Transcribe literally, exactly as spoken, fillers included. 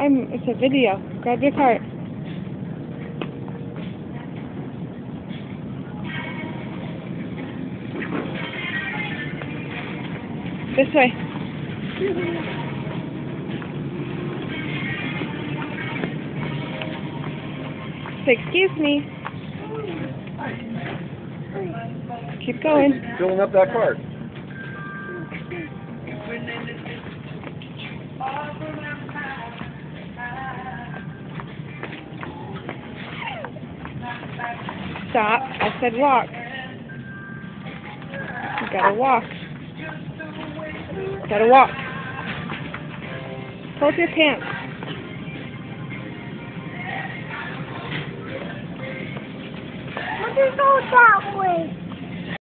I'm, it's a video. Grab your cart. This way. Say, excuse me. Keep going. Filling up that cart. Stop. I said walk. You gotta walk. Gotta walk. Pull up your pants. Let me go that way.